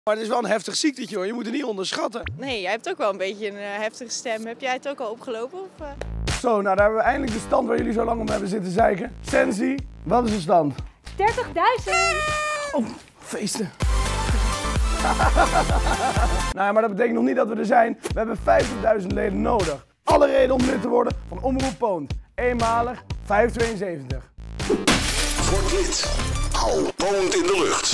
Maar het is wel een heftig ziektetje hoor, je moet het niet onderschatten. Nee, jij hebt ook wel een beetje een heftige stem. Heb jij het ook al opgelopen? Of, Zo, nou daar hebben we eindelijk de stand waar jullie zo lang om hebben zitten zeiken. Sensi, wat is de stand? 30.000! Oh, feesten. Nou, maar dat betekent nog niet dat we er zijn. We hebben 50.000 leden nodig. Alle reden om lid te worden van Omroep Poont. Eenmalig 5,72. Word lid. Hou Poont in de lucht.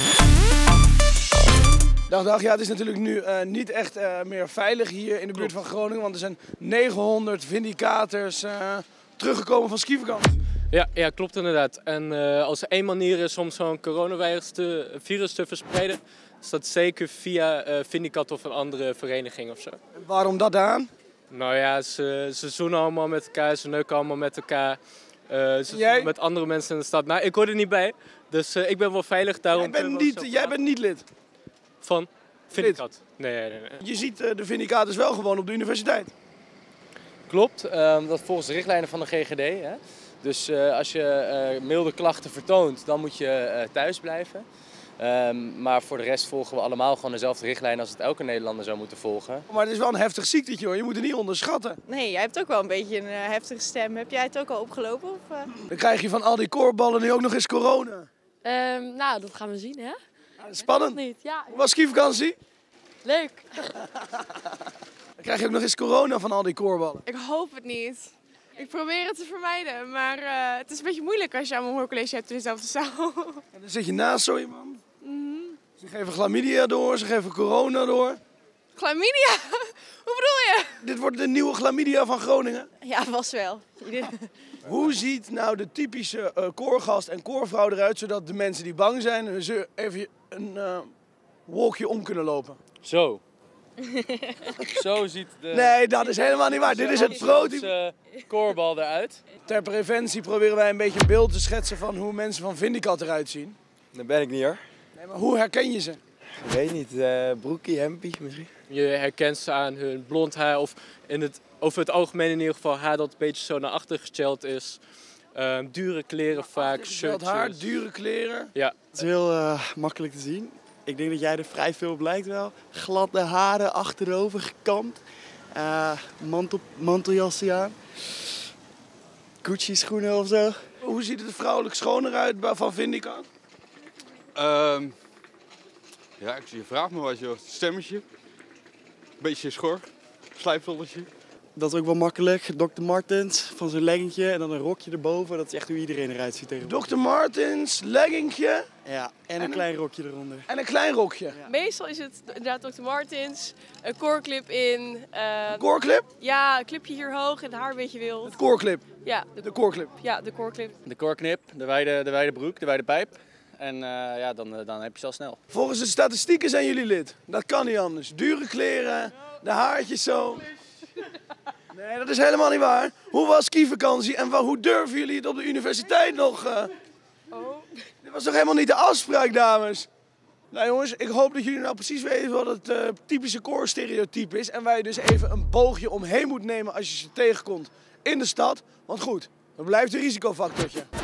Dag, ja, het is natuurlijk nu niet echt meer veilig hier in de buurt van Groningen. Want er zijn 900 vindicators teruggekomen van skivakantie. Ja, klopt inderdaad. En als er één manier is om zo'n coronavirus te verspreiden, is dat zeker via Vindicat of een andere vereniging of zo. En waarom dat aan? Nou ja, ze zoenen allemaal met elkaar, ze neuken allemaal met elkaar. Ze Jij? met andere mensen in de stad. Nou, ik hoor er niet bij, dus ik ben wel veilig. Daarom Jij bent niet lid. Van Vindicat? Nee. Je ziet de vindicators wel gewoon op de universiteit. Klopt, dat volgens de richtlijnen van de GGD. Hè? Dus als je milde klachten vertoont, dan moet je thuis blijven. Maar voor de rest volgen we allemaal gewoon dezelfde richtlijnen als het elke Nederlander zou moeten volgen. Maar het is wel een heftig ziektetje hoor, je moet het niet onderschatten. nee, jij hebt ook wel een beetje een heftige stem. Heb jij het ook al opgelopen? Of, Dan krijg je van al die koorballen nu ook nog eens corona. Nou, dat gaan we zien, hè? Spannend. Niet, ja. Hoe was skivakantie? Leuk. Dan krijg je ook nog eens corona van al die koorballen. Ik hoop het niet. Ik probeer het te vermijden, maar het is een beetje moeilijk als je allemaal hoorcollege hebt in dezelfde zaal. En dan zit je naast zo iemand. Ze geven chlamydia door, ze geven corona door. Chlamydia? Hoe bedoel je? Dit wordt de nieuwe chlamydia van Groningen. ja, was wel. Hoe ziet nou de typische koorgast en koorvrouw eruit, zodat de mensen die bang zijn, ze even een wolkje om kunnen lopen? Zo. Zo ziet de Nee, dat is helemaal niet waar. Dit is het prototype. koorbal eruit. Ter preventie proberen wij een beetje een beeld te schetsen van hoe mensen van Vindicat eruit zien. Dat ben ik niet hoor. Nee, maar hoe herken je ze? Ik weet niet, broekie, hempie misschien. Je herkent ze aan hun blond haar of over het algemeen in ieder geval haar dat een beetje zo naar achter gesteld is. Dure kleren vaak, Gesteld haar, dure kleren. Ja. Het is heel makkelijk te zien. Ik denk dat jij er vrij veel op lijkt wel. Gladde haren, achterover gekamd. Manteljasje aan. Gucci schoenen of zo. Hoe ziet het er vrouwelijk schoner uit van Vindicat? Ja, je vraagt me wat, joh. Stemmetje. Beetje schor. Slijpvolletje. Dat is ook wel makkelijk. Dr. Martens van zijn leggingje en dan een rokje erboven. Dat is echt hoe iedereen eruit ziet tegenwoordig. Dr. Martens, leggingje. Ja, en een klein rokje eronder. En een klein rokje. Ja. Meestal is het inderdaad Dr. Martens, een koorclip in. Koorclip? Ja, een clipje hier hoog en het haar een beetje wild. Het koorclip. Ja, De koorclip. ja, de koorclip. De koorknip, de wijde broek, de wijde pijp. En ja, dan heb je ze al snel. Volgens de statistieken zijn jullie lid. Dat kan niet anders. Dure kleren, de haartjes zo. Nee, dat is helemaal niet waar. Hoe was skivakantie en hoe durven jullie het op de universiteit nog? Dit was toch helemaal niet de afspraak, dames? Nou jongens, ik hoop dat jullie nou precies weten wat het typische koorstereotype is. En waar je dus even een boogje omheen moet nemen als je ze tegenkomt in de stad. Want goed, dan blijft een risicofactortje.